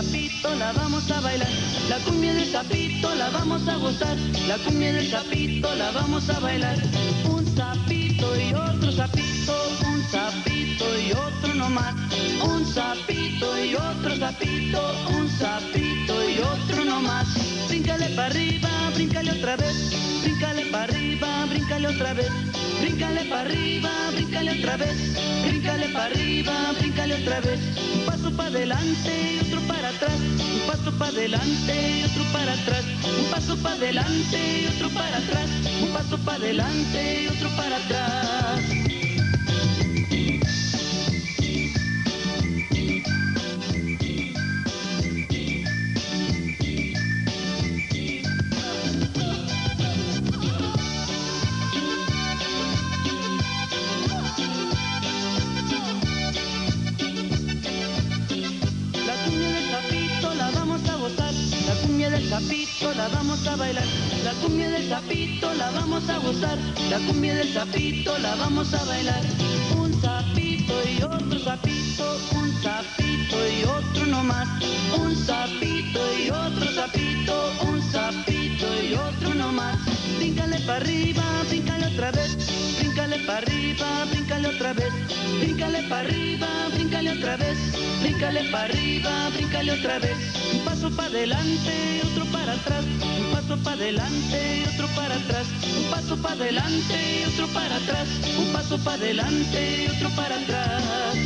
sapito la vamos a bailar, la cumbia del sapito la vamos a gozar, la cumbia del sapito la vamos a bailar. Un sapito y otro sapito, un sapito y otro no más, un sapito y otro sapito, un sapito y otro no más. Bríncale para arriba, bríncale otra vez, bríncale para arriba, bríncale otra vez, bríncale para arriba, bríncale otra vez, bríncale para arriba, bríncale otra vez. Un paso para adelante y otro para atrás, un paso para adelante y otro para atrás, un paso para adelante y otro para atrás, un paso para adelante y otro para atrás. La cumbia del sapito la vamos a bailar, la cumbia del sapito la vamos a gozar, la cumbia del sapito la vamos a bailar. Un sapito y otro sapito, un sapito y otro no más, un sapito y otro sapito, un sapito y otro no más. Bríncale para arriba, bríncale otra vez, bríncale para arriba, bríncale otra vez, bríncale para arriba, bríncale otra vez, bríncale para arriba, bríncale otra vez. Un paso para adelante, otro para atrás, un paso para adelante y otro para atrás, un paso para adelante y otro para atrás, un paso para adelante y otro para atrás.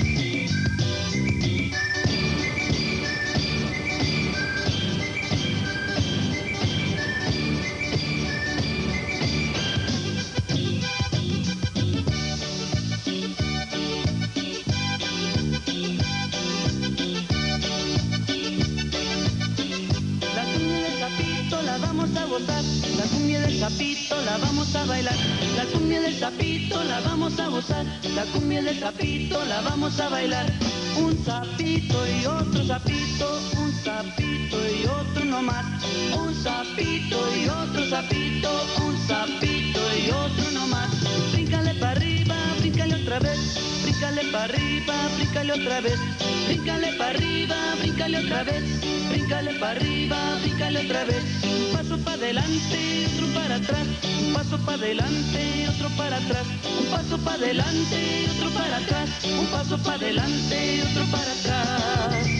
La cumbia del sapito la vamos a bailar, la cumbia del sapito la vamos a gozar, la cumbia del sapito la vamos a bailar. Un sapito y otro sapito, un sapito y otro no más, un sapito y otro sapito, un sapito y otro no más. Bríncale para arriba, bríncale otra vez, bríncale para arriba, bríncale otra vez, bríncale para arriba, bríncale otra vez, bríncale para arriba, bríncale otra vez. Un paso para adelante, otro para atrás, un paso para adelante, otro para atrás, un paso para adelante, otro para atrás, un paso para adelante, otro para atrás.